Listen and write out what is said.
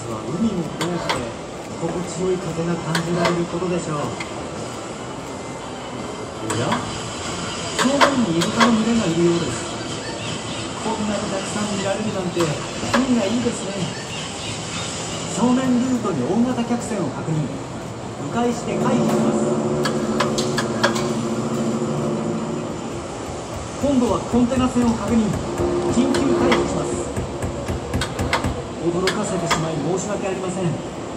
は海を通して心地よい風が感じられることでしょう。おや、正面にイルカの群れがいるようです。こんなにたくさん見られるなんて運がいいですね。正面ルートに大型客船を確認。迂回して回避します。今度はコンテナ船を確認。緊急回避します。驚かせてしまい申し訳ありません。